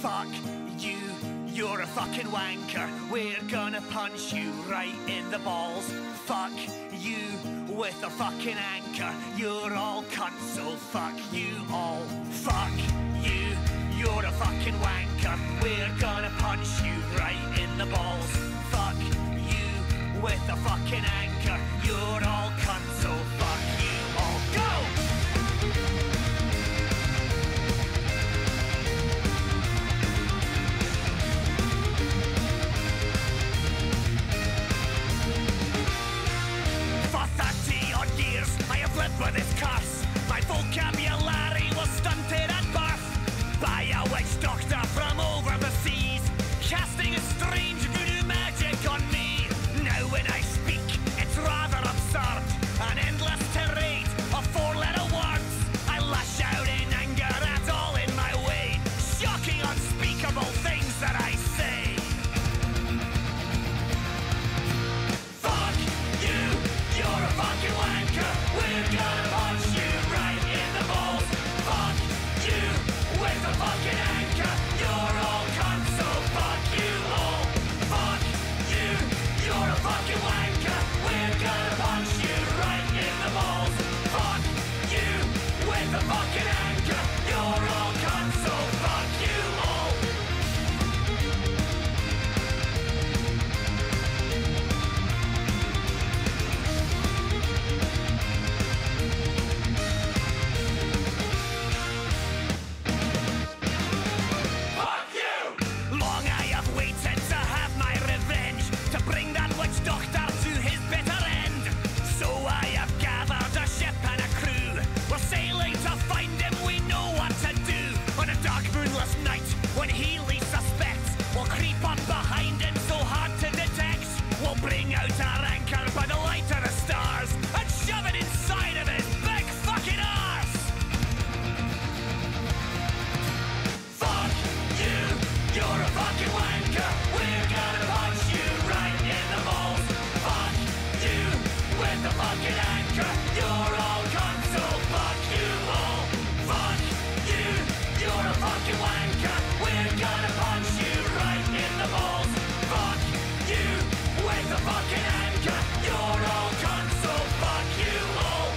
Fuck you, you're a fucking wanker. We're gonna punch you right in the balls. Fuck you with a fucking anchor. You're all cunts, so fuck you all. Fuck you, you're a fucking wanker. We're gonna punch you right in the balls. Fuck you with a fucking anchor. You're all cunts, so fuck you all. Go! I have lived with this curse. My vocabulary was stunted at birth by a witch doctor from over the seas, casting a strange voodoo magic on me. Now when I speak, it's rather absurd, an endless tirade of four-letter words. I lash out in anger at all in my way, shocking, unspeakable things that I say. Fuck you, you're a fucking wanker. We're gonna punch you right in the balls. Fuck you with a fucking anchor. You're all cunts, so fuck you all. Fuck you, you're a fucking wanker. We're gonna punch you right in the balls. Fuck you with a fucking anchor. You're all cunts, so fuck you all. Doctor to his bitter end. So I have gathered a ship and a crew. We're sailing to find him, we know what to do. On a dark moonless night, when he least suspects, we'll creep up behind him so hard to detect. We'll bring out our anchor by the light of the stars and shove it inside of his big fucking arse. Fuck you, you're a fucking wanker. We're gonna punch you right in the balls. Fuck you with the fucking anchor. You're all cunts, so fuck you all. Fuck you, you're a fucking wanker. We're gonna punch you right in the balls. Fuck you with the fucking anchor. You're all cunts, so fuck you all.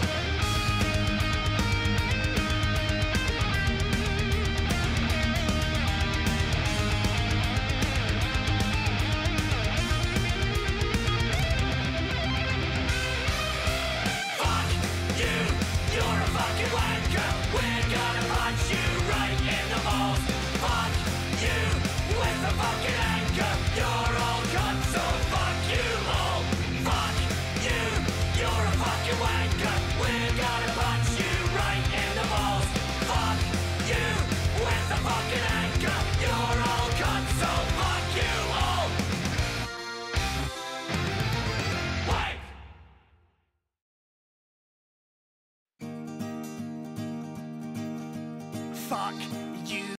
You're a fucking wanker. We're gonna punch you right in the balls. Fuck you with a fucking anchor. You're all cunts, so fuck you all. Fuck you, you're a fucking wanker. We're gonna punch you right in the balls. Fuck you with a fucking anchor. You're all cunts, so fuck you all. Wait! Fuck you.